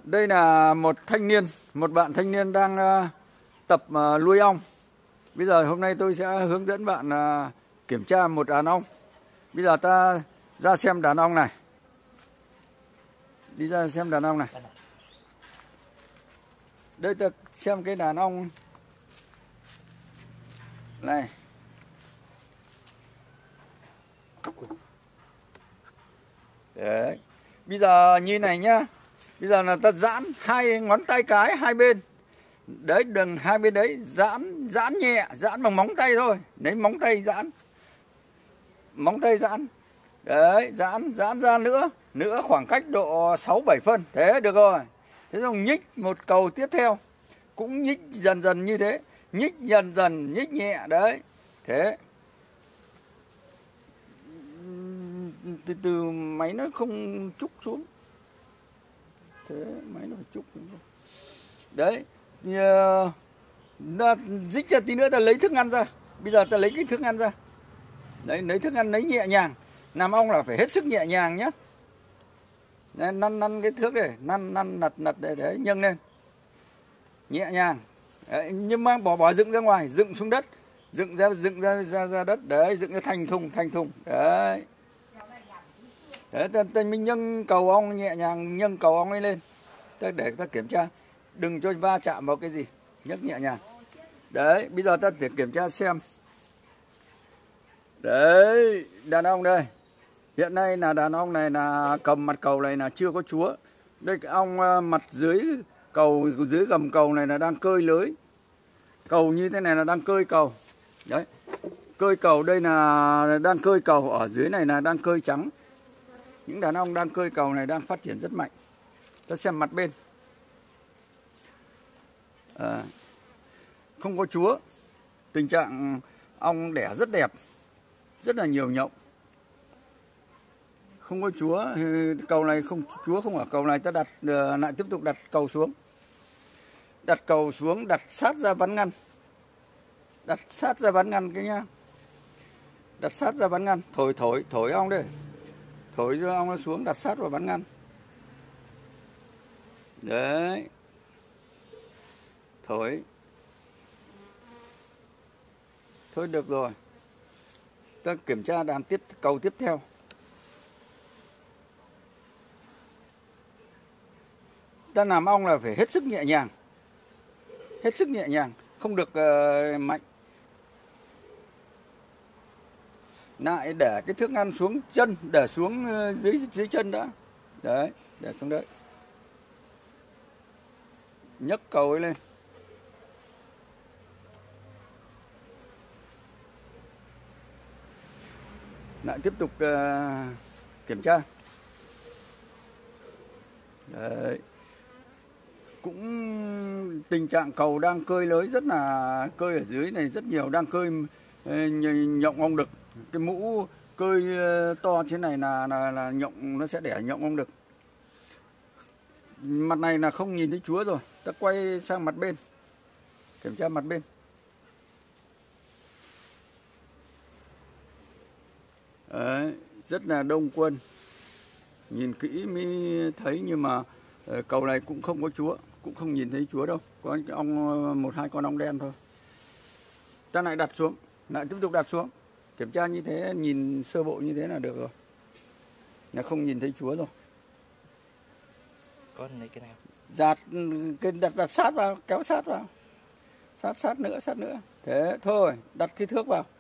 Đây là một bạn thanh niên đang tập nuôi ong. Bây giờ hôm nay tôi sẽ hướng dẫn bạn kiểm tra một đàn ong. Bây giờ ta ra xem đàn ong này. Đi ra xem đàn ong này. Đây ta xem cái đàn ong này. Đấy. Bây giờ như này nhá. Bây giờ là ta giãn hai ngón tay cái hai bên. Đấy, đừng hai bên đấy giãn nhẹ, giãn bằng móng tay thôi. Lấy móng tay giãn. Móng tay giãn. Đấy, giãn ra nữa khoảng cách độ 6-7 phân. Thế được rồi. Thế xong nhích một cầu tiếp theo. Cũng nhích dần như thế. Nhích dần, nhích nhẹ đấy. Thế. Từ máy nó không trúc xuống. Thế máy nó phải trúc xuống. Đấy. Dích ra tí nữa ta lấy thức ăn ra. Bây giờ ta lấy cái thức ăn ra. Đấy, lấy thức ăn lấy nhẹ nhàng. Làm ong là phải hết sức nhẹ nhàng nhé. Năn cái thước này, năn nặt để nhâng lên. Nhẹ nhàng. Đấy, nhưng mà bỏ dựng ra ngoài, dựng xuống đất. Dựng ra đất. Đấy, dựng ra thành thùng. Đấy. Đấy, mình nhâng cầu ong nhẹ nhàng, nhâng cầu ong ấy lên. Để ta kiểm tra. Đừng cho va chạm vào cái gì. Nhấc nhẹ nhàng. Đấy, bây giờ ta phải kiểm tra xem. Đấy, đàn ong đây. Hiện nay là đàn ong này là cầm mặt cầu này là chưa có chúa. Đây cái ong mặt dưới cầu, dưới gầm cầu này là đang cơi lưới. Cầu như thế này là đang cơi cầu. Đấy. Cơi cầu đây là đang cơi cầu, ở dưới này là đang cơi trắng. Những đàn ong đang cơi cầu này đang phát triển rất mạnh. Ta xem mặt bên. Không có chúa. Tình trạng ong đẻ rất đẹp. Rất là nhiều nhộng. Không có chúa. Cầu này không chúa không ở cầu này. Ta đặt lại tiếp tục đặt cầu xuống. Đặt cầu xuống, đặt sát ra ván ngăn. Đặt sát ra ván ngăn cái nhá. Đặt sát ra ván ngăn. Thổi ong đây. Thổi cho ong nó xuống, đặt sát vào ván ngăn. Đấy. Thổi. Thôi được rồi. Ta kiểm tra đàn cầu tiếp theo. Ta làm ong là phải hết sức nhẹ nhàng. Hết sức nhẹ nhàng, không được mạnh. Lại để cái thước ăn xuống chân, để xuống dưới chân đã. Đấy, để xuống đấy. Nhấc cầu ấy lên. Lại tiếp tục kiểm tra. Đấy. Cũng tình trạng cầu đang cơi lưới rất là cơi ở dưới này rất nhiều, đang cơi nhộng ong đực. Cái mũ cơi to thế này là nhộng, nó sẽ đẻ nhộng ong đực. Mặt này là không nhìn thấy chúa rồi. Ta quay sang mặt bên. Kiểm tra mặt bên. Đấy, rất là đông quân. Nhìn kỹ mới thấy, nhưng mà cầu này cũng không có chúa, cũng không nhìn thấy chúa đâu. Có ong, 1-2 con ong đen thôi. Ta lại đặt xuống, lại tiếp tục đặt xuống. Kiểm tra như thế, nhìn sơ bộ như thế là được rồi. Là không nhìn thấy chúa rồi. Có lấy cái nào? Đặt sát vào, kéo sát vào. Sát nữa. Thế thôi, đặt cái thước vào.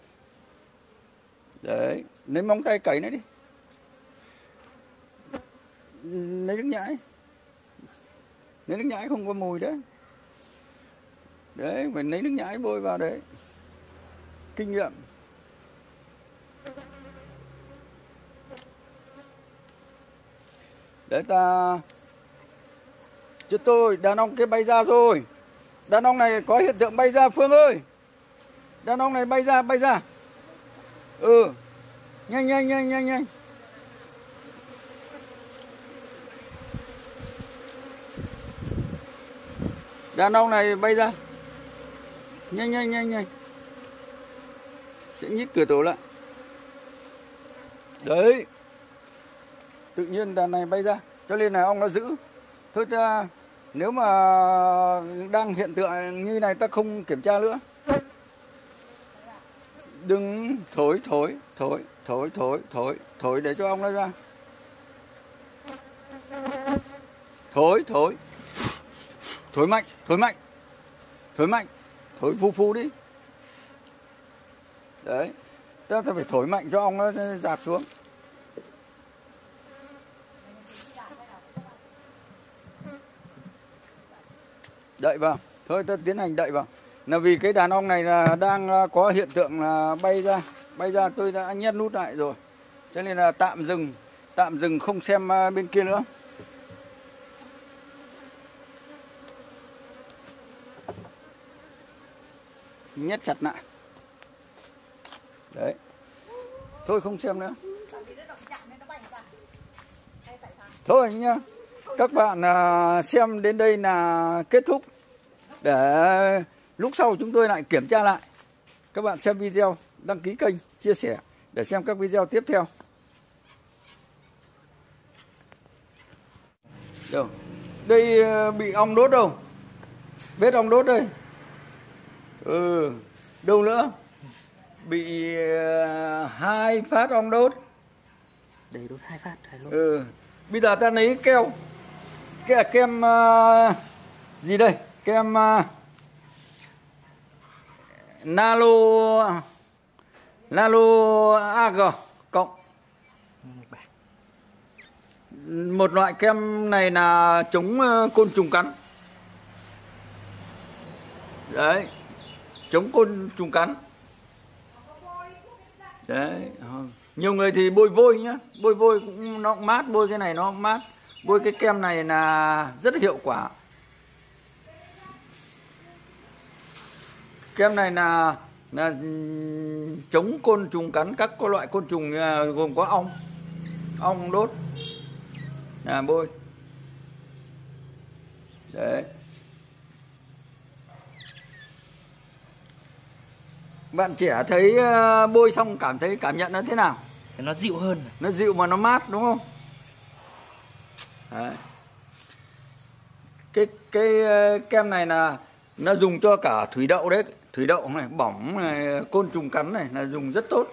Đấy, lấy móng tay cày nó đi. Lấy nước nhãi. Lấy nước nhãi không có mùi đấy. Đấy, phải lấy nước nhãi bôi vào đấy. Kinh nghiệm. Đấy ta. Chứ tôi, đàn ong kia bay ra rồi. Đàn ong này có hiện tượng bay ra Phương ơi. Đàn ong này bay ra. Nhanh. Đàn ong này bay ra. Nhanh. Sẽ nhít cửa tổ lại. Đấy. Tự nhiên đàn này bay ra. Cho nên là ong nó giữ. Thôi ta Nếu mà đang hiện tượng như này ta không kiểm tra nữa. Đừng thổi để cho ong nó ra. Thổi mạnh, thổi phù đi. Đấy, ta phải thổi mạnh cho ong nó dạt xuống. Đậy vào, thôi ta tiến hành đậy vào. Là vì cái đàn ong này là đang có hiện tượng là bay ra tôi đã nhét nút lại rồi. Cho nên là tạm dừng không xem bên kia nữa. Nhét chặt lại. Đấy. Thôi không xem nữa. Thôi nhá. Các bạn xem đến đây là kết thúc. Để lúc sau chúng tôi lại kiểm tra lại. Các bạn xem video, đăng ký kênh, chia sẻ để xem các video tiếp theo. Đâu? Đây bị ong đốt đâu? Vết ong đốt đây. Đâu nữa? Bị 2 phát ong đốt. Đây đốt 2 phát. Bây giờ ta lấy keo. Kem gì đây? Kem Nalo AG cộng. Một loại kem này là chống côn trùng cắn. Đấy, chống côn trùng cắn. Đấy, nhiều người thì bôi vôi nhá, bôi vôi cũng nó cũng mát, bôi cái này nó cũng mát. Bôi cái kem này là rất là hiệu quả. Kem này là chống côn trùng cắn, các loại côn trùng gồm có ong đốt. Là bôi. Đấy. Bạn trẻ thấy bôi xong cảm nhận nó thế nào? Nó dịu hơn. Nó dịu mà nó mát đúng không? Đấy. Cái kem này là nó dùng cho cả thủy đậu đấy, thủy đậu này, bỏng này, côn trùng cắn này là dùng rất tốt.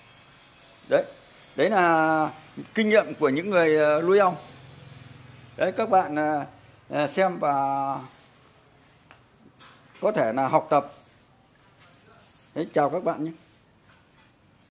Đấy là kinh nghiệm của những người nuôi ong. Đấy, các bạn xem và có thể là học tập. Đấy, chào các bạn nhé.